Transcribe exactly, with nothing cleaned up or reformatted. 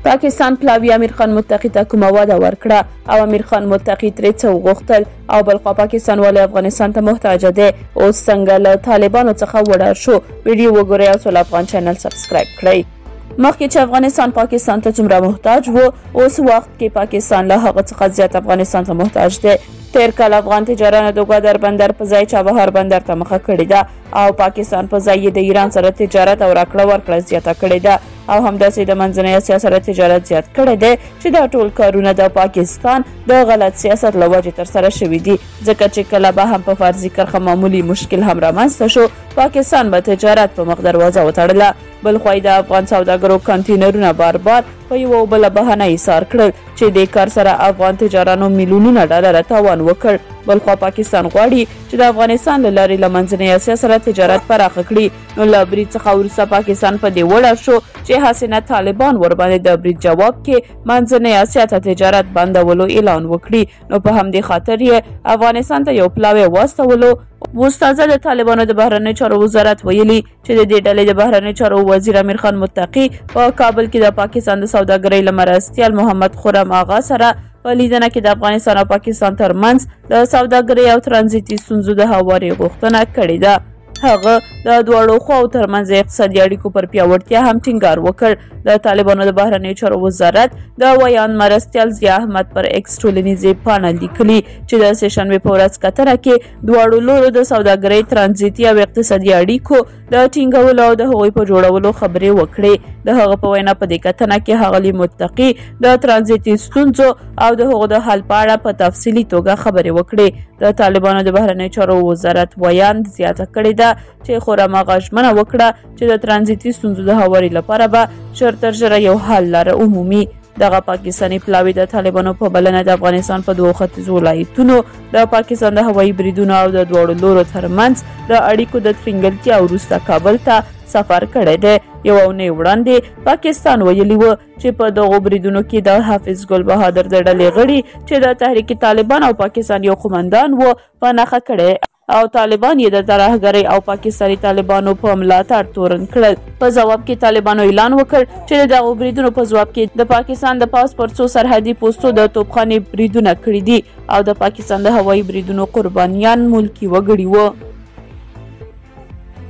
پاکستان پلاوي امیر خان متقي ته کومه وعده ورکړه او امیر خان متقي ترې څه وغوښتل او بل خوا پاکستان ولې افغانستان ته محتاج دی اوس څنګه له طالبانو څخه وډار شو. ویډیو وګورئ او سول افغان چینل سبسکرایب کړئ. مخکې چې افغانستان پاکستان ته څومره محتاج و اوس وخت کې پاکستان له هغه څخه زیات افغانستان ته محتاج دی. تیر کال افغان تجارانو د ګودر بندر په ځای چابهار بندر ته مخه کړې ده او پاکستان په ځای د ایران سره تجارت او راکړه ورکړه زیاته کړې ده او همداسې د منځنۍ اسیا سره تجارت زیات کړی دی چې دا ټول کارونه د پاکستان د غلط سیاست له وجې ترسره شوي دي ځکه چې کله به هم په فرضي کرښه معمولي مشکل هم رامنځته شو پاکستان به تجارت په مخ دروازه وتړله. بل خوا د افغان سوداګرو کانټینرونه بار بار په یوه بله بهانه ایسار کړل چې دې کار سره افغان تجارانو میلیونونه ډالره تاوان وکړ. بل خوا پاکستان غواړي چې د افغانستان له لارې له منځنۍ اسیا سره تجارت پراخه کړي. نو له برید څخه وروسته پاکستان په دې وډار شو چې حسینه طالبان ورباندې د برید جواب کې منځنۍ اسیا ته تجارت بندولو اعلان وکړي. نو په همدې خاطر یې افغانستان ته یو پلاوی واستولو. اوس تازه د طالبانو د بهرنیو چارو وزارت ویلي چې د دې ډلې د بهرنیو چارو وزیر امیر خان متقي په کابل کې د پاکستان د سوداګرۍ له مرستیال محمد خرم آغا سره په لیدنه کې د افغانستان او پاکستان ترمنځ د سوداګرۍ او ترانزیتي ستونزو د هواري غوښتنه کړې ده. هغه د دواړو خواو ترمنځ اقتصادي اړیکو پر پیاوړتیا هم ټینګار وکړ. د طالبانو د بهرنیو چارو وزارت د ویان مرستیال ضیا احمد پر ایکس ټولنیزې پاڼه لیکلي چې د سه شنبې په ورځ کتنه کې دواړو لورو د سوداګرۍ ترانزیتي او اقتصادي اړیکو د ټینګولو او د هغوی په جوړولو خبرې وکړې. د هغه په وینا په دې کتنه کې ښاغلي متقي د ترانزیتي ستونزو او د هغو د حل په اړه په تفصیلي توګه خبرې وکړې. د طالبانو د بهرنیو چارو وزارت ویان زیاته کړې ده چې خرم آغا ژمنه وکړه چې د ترانزیتي ستونزو د هواري لپاره به ژر تر ژره یو حل لاره عمومي. دغه پاکستاني پلاوی د طالبانو په بلنه د افغانستان په دوو ختیځو ولایتونو د پاکستان د هوایي بریدونو او د دواړو لورو ترمنځ د اړیکو د ترنګلتیا وروسته کابل ته سفر کړی دی. یو اونۍ وړاندې پاکستان ویلي و چې په دغو بریدونو کې د حافظ ګل بهادر د ډلې غړي چې د تحریک طالبان او پاکستان یو قومندان و په نښه کړی او طالبان یې د ترهګرۍ او پاکستاني طالبانو په ملاتړ تورن کړل. په ځواب کې طالبانو اعلان وکړ چې د دغو بریدونو په ځواب کې د پاکستان د پاس پر څو سرحدي پوستو د توپخانې بریدونه کړي دي او د پاکستان د هوایي بریدونو قربانیان ملکي وګړي وو.